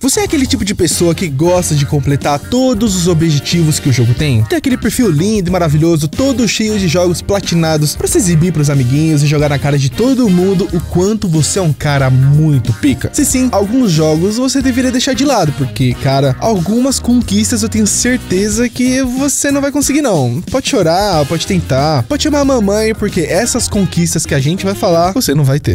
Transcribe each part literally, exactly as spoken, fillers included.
Você é aquele tipo de pessoa que gosta de completar todos os objetivos que o jogo tem? Tem aquele perfil lindo e maravilhoso, todo cheio de jogos platinados pra se exibir pros amiguinhos e jogar na cara de todo mundo o quanto você é um cara muito pica? Se sim, alguns jogos você deveria deixar de lado, porque, cara, algumas conquistas eu tenho certeza que você não vai conseguir não. Pode chorar, pode tentar, pode chamar a mamãe, porque essas conquistas que a gente vai falar, você não vai ter.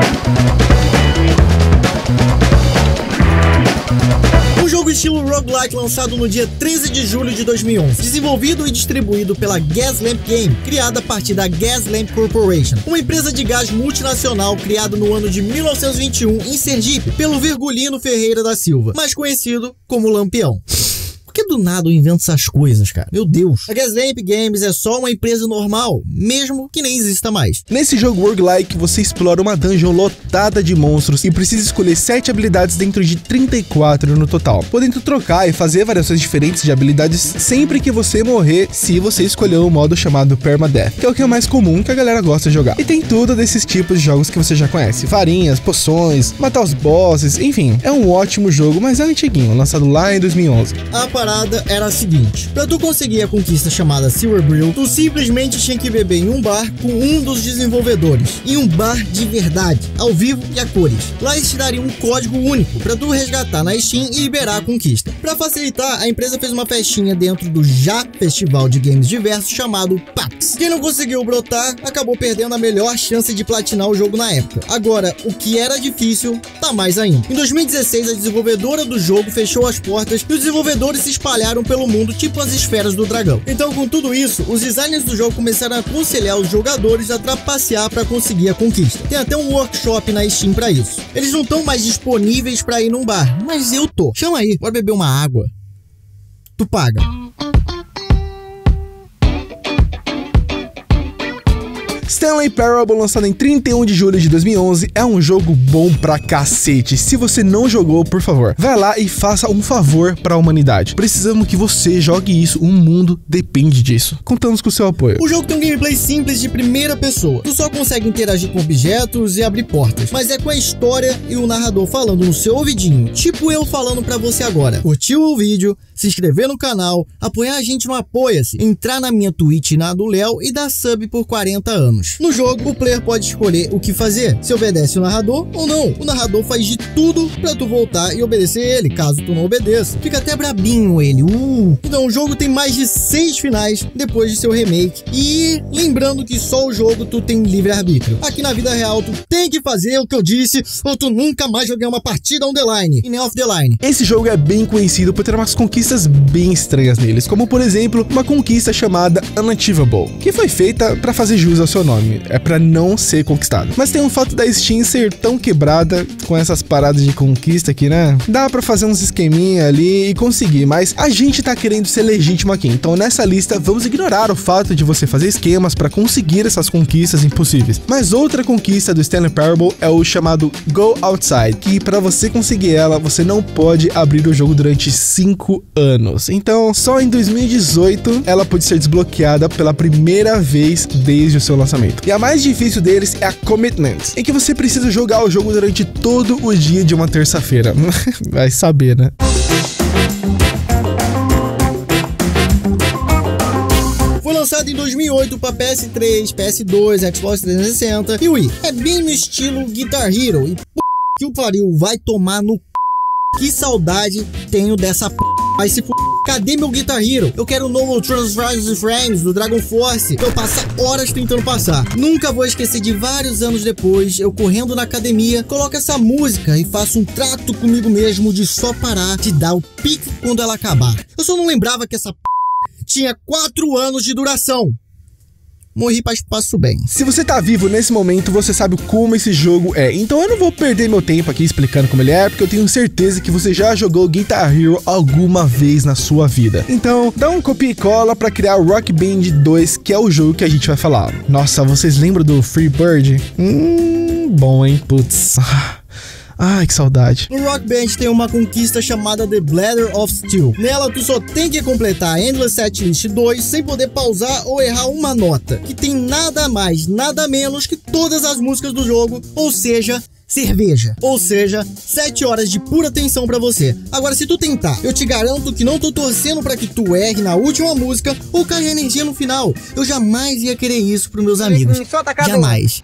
Um jogo estilo roguelike lançado no dia treze de julho de dois mil e onze, desenvolvido e distribuído pela Gaslamp Game, criada a partir da Gaslamp Corporation, uma empresa de gás multinacional criada no ano de mil novecentos e vinte e um em Sergipe pelo Virgulino Ferreira da Silva, mais conhecido como Lampião. Por que do nada eu invento essas coisas, cara? Meu Deus. A Gaslamp Games é só uma empresa normal, mesmo que nem exista mais. Nesse jogo roguelike, você explora uma dungeon lotada de monstros e precisa escolher sete habilidades dentro de trinta e quatro no total, podendo trocar e fazer variações diferentes de habilidades sempre que você morrer, se você escolher o modo chamado Permadeath, que é o que é mais comum que a galera gosta de jogar. E tem tudo desses tipos de jogos que você já conhece, varinhas, poções, matar os bosses, enfim, é um ótimo jogo, mas é antiguinho, lançado lá em dois mil e onze. A parada era a seguinte: pra tu conseguir a conquista chamada Silver Brill, tu simplesmente tinha que beber em um bar com um dos desenvolvedores, em um bar de verdade, ao vivo e a cores. Lá eles te dariam um código único pra tu resgatar na Steam e liberar a conquista. Pra facilitar, a empresa fez uma festinha dentro do já Festival de Games Diversos chamado PAX. Quem não conseguiu brotar acabou perdendo a melhor chance de platinar o jogo na época. Agora, o que era difícil tá mais ainda. Em dois mil e dezesseis, a desenvolvedora do jogo fechou as portas e os desenvolvedores se espalharam pelo mundo tipo as esferas do dragão. Então, com tudo isso, os designers do jogo começaram a aconselhar os jogadores a trapacear para conseguir a conquista. Tem até um workshop na Steam para isso. Eles não estão mais disponíveis para ir num bar, mas eu tô. Chama aí, bora beber uma água. Tu paga. Stanley Parable, lançado em trinta e um de julho de dois mil e onze, é um jogo bom pra cacete. Se você não jogou, por favor, vai lá e faça um favor pra humanidade. Precisamos que você jogue isso, o mundo depende disso. Contamos com o seu apoio. O jogo tem um gameplay simples de primeira pessoa. Tu só consegue interagir com objetos e abrir portas, mas é com a história e o narrador falando no seu ouvidinho, tipo eu falando pra você agora. Curtiu o vídeo, se inscrever no canal, apoiar a gente no Apoia-se, entrar na minha Twitch e na do Léo e dar sub por quarenta anos. No jogo, o player pode escolher o que fazer, se obedece o narrador ou não. O narrador faz de tudo pra tu voltar e obedecer ele, caso tu não obedeça. Fica até brabinho ele. Uh. Então o jogo tem mais de seis finais depois de seu remake. E lembrando que só o jogo tu tem livre-arbítrio. Aqui na vida real tu tem que fazer o que eu disse ou tu nunca mais vai ganhar uma partida on the line e nem off the line. Esse jogo é bem conhecido por ter umas conquistas bem estranhas neles, como por exemplo, uma conquista chamada Unachievable, que foi feita pra fazer jus ao seu nome, é pra não ser conquistado. Mas tem um fato da Steam ser tão quebrada com essas paradas de conquista aqui, né? Dá pra fazer uns esqueminha ali e conseguir, mas a gente tá querendo ser legítimo aqui, então nessa lista vamos ignorar o fato de você fazer esquemas pra conseguir essas conquistas impossíveis. Mas outra conquista do Stanley Parable é o chamado Go Outside, que pra você conseguir ela, você não pode abrir o jogo durante cinco anos. Então, só em dois mil e dezoito ela pôde ser desbloqueada pela primeira vez desde o seu lançamento. E a mais difícil deles é a Commitment, em que você precisa jogar o jogo durante todo o dia de uma terça-feira. Vai saber, né? Foi lançado em dois mil e oito para P S três, P S dois, Xbox trezentos e sessenta e Wii. É bem no estilo Guitar Hero e p... que o pariu, vai tomar no p... Que saudade tenho dessa p... Vai se f... Cadê meu Guitar Hero? Eu quero o novo Transformers Frames do Dragon Force, que eu passo horas tentando passar. Nunca vou esquecer de vários anos depois, eu correndo na academia, coloco essa música e faço um trato comigo mesmo de só parar de dar o pique quando ela acabar. Eu só não lembrava que essa p... tinha quatro anos de duração. Morri pra espaço bem. Se você tá vivo nesse momento, você sabe como esse jogo é. Então eu não vou perder meu tempo aqui explicando como ele é, porque eu tenho certeza que você já jogou Guitar Hero alguma vez na sua vida. Então, dá um copia e cola pra criar o Rock Band dois, que é o jogo que a gente vai falar. Nossa, vocês lembram do Free Bird? Hum, bom, hein? Putz... Ai, que saudade. No Rock Band tem uma conquista chamada The Bladder of Steel. Nela, tu só tem que completar Endless Setlist dois sem poder pausar ou errar uma nota, que tem nada mais, nada menos que todas as músicas do jogo, ou seja, cerveja. Ou seja, sete horas de pura tensão pra você. Agora, se tu tentar, eu te garanto que não tô torcendo pra que tu erre na última música ou caia energia no final. Eu jamais ia querer isso pros meus amigos. Jamais.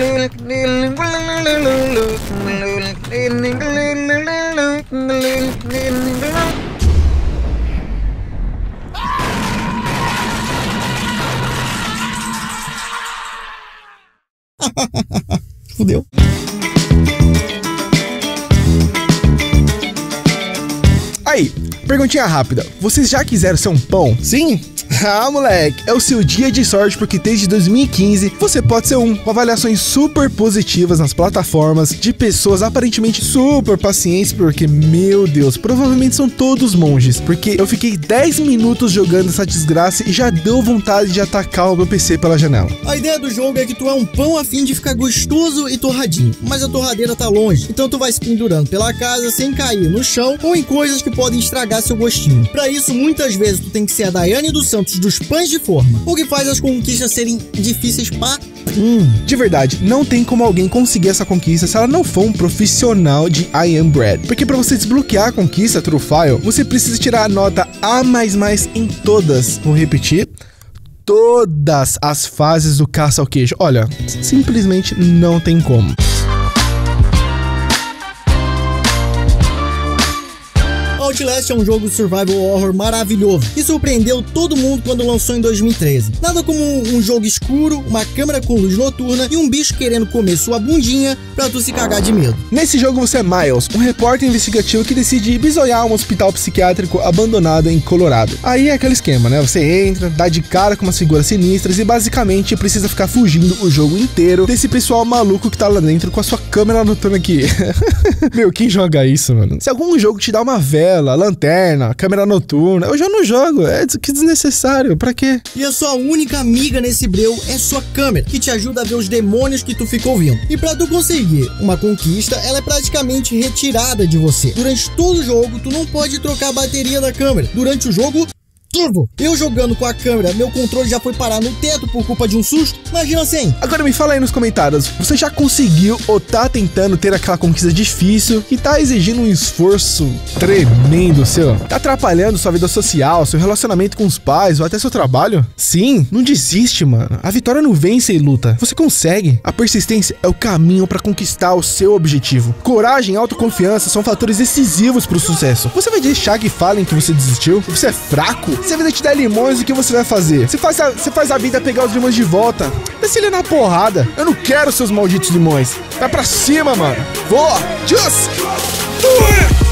Fudeu. Aí, perguntinha rápida. Vocês já quiseram ser um pão? Sim? Ah, moleque, é o seu dia de sorte porque desde dois mil e quinze você pode ser um, com avaliações super positivas nas plataformas de pessoas aparentemente super pacientes, porque, meu Deus, provavelmente são todos monges, porque eu fiquei dez minutos jogando essa desgraça e já deu vontade de atacar o meu P C pela janela. A ideia do jogo é que tu é um pão a fim de ficar gostoso e torradinho, mas a torradeira tá longe, então tu vai se pendurando pela casa sem cair no chão ou em coisas que podem estragar seu gostinho. Pra isso, muitas vezes tu tem que ser a Daiane dos Santos dos pães de forma, o que faz as conquistas serem difíceis pra... Hum. De verdade, não tem como alguém conseguir essa conquista se ela não for um profissional de I Am Bread, porque pra você desbloquear a conquista True File, você precisa tirar a nota A mais mais em todas, vou repetir, todas as fases do caça ao queijo. Olha, simplesmente não tem como. Outlast é um jogo de survival horror maravilhoso que surpreendeu todo mundo quando lançou em dois mil e treze. Nada como um jogo escuro, uma câmera com luz noturna e um bicho querendo comer sua bundinha pra tu se cagar de medo. Nesse jogo você é Miles, um repórter investigativo que decide bisoiar um hospital psiquiátrico abandonado em Colorado. Aí é aquele esquema, né? Você entra, dá de cara com umas figuras sinistras e basicamente precisa ficar fugindo o jogo inteiro desse pessoal maluco que tá lá dentro com a sua câmera noturna aqui. Meu, quem joga isso, mano? Se algum jogo te dá uma vela, lanterna, câmera noturna, eu já não jogo, é que desnecessário, pra quê? E a sua única amiga nesse breu é sua câmera, que te ajuda a ver os demônios que tu ficou vendo. E pra tu conseguir uma conquista, ela é praticamente retirada de você. Durante todo o jogo, tu não pode trocar a bateria da câmera. Durante o jogo... Turbo. Eu jogando com a câmera, meu controle já foi parar no teto por culpa de um susto. Imagina assim. Agora me fala aí nos comentários, você já conseguiu ou tá tentando ter aquela conquista difícil que tá exigindo um esforço tremendo seu? Tá atrapalhando sua vida social, seu relacionamento com os pais ou até seu trabalho? Sim, não desiste, mano. A vitória não vence e luta. Você consegue. A persistência é o caminho pra conquistar o seu objetivo. Coragem e autoconfiança são fatores decisivos pro sucesso. Você vai deixar que falem que você desistiu? Que você é fraco? Se a vida te der limões, o que você vai fazer? Você faz a, você faz a vida pegar os limões de volta. Desce ele na porrada. Eu não quero seus malditos limões. Vai pra cima, mano. Voa. Just do it.